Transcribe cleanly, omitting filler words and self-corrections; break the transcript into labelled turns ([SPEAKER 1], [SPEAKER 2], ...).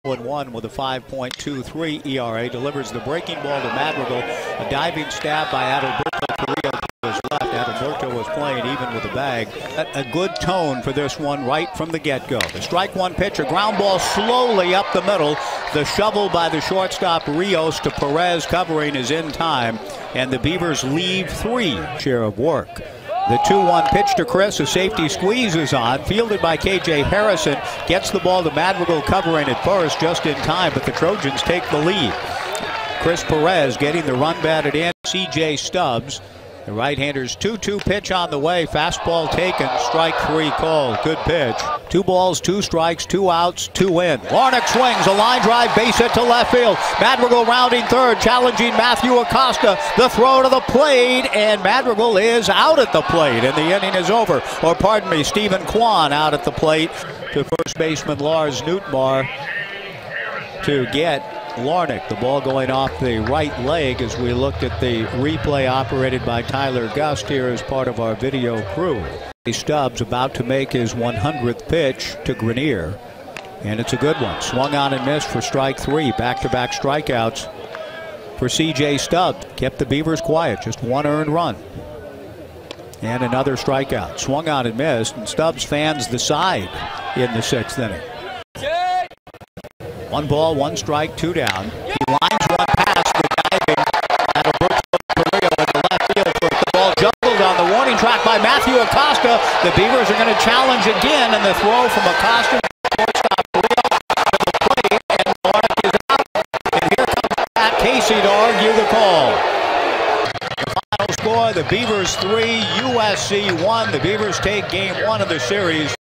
[SPEAKER 1] 1 with a 5.23 ERA, delivers the breaking ball to Madrigal. A diving stab by Adalberto Carrillo to his left. Adalberto was playing even with a bag. A good tone for this one right from the get-go. The strike one pitch, a ground ball slowly up the middle. The shovel by the shortstop Rios to Perez covering is in time, and the Beavers leave 3 share of work. The 2-1 pitch to Chris, a safety squeeze is on, fielded by KJ Harrison, gets the ball to Madrigal covering at first just in time, but the Trojans take the lead. Chris Perez getting the run batted in, CJ Stubbs. The right-hander's 2-2 pitch on the way, fastball taken, strike 3 called, good pitch. 2 balls, 2 strikes, 2 outs, 2 in. Larnach swings, a line drive, base hit to left field. Madrigal rounding third, challenging Matthew Acosta. The throw to the plate, and Madrigal is out at the plate, and the inning is over. Or pardon me, Stephen Kwan out at the plate to first baseman Lars Nootbaar to get Larnach. The ball going off the right leg as we looked at the replay operated by Tyler Gust here as part of our video crew. Stubbs about to make his 100th pitch to Grenier, and it's a good one. Swung on and missed for strike 3. Back-to-back strikeouts for CJ Stubbs. Kept the Beavers quiet, just 1 earned run. And another strikeout. Swung on and missed, and Stubbs fans the side in the 6th inning. 1 ball, 1 strike, 2 down. He lines one past the diving Adalberto Carrillo in the left field. The ball juggled on the warning track by Matthew Acosta. The Beavers are going to challenge again, and the throw from Acosta to shortstop Carrillo to the plate, and Larnach is out. And here comes Pat Casey to argue the call. The final score: the Beavers 3, USC 1. The Beavers take game 1 of the series.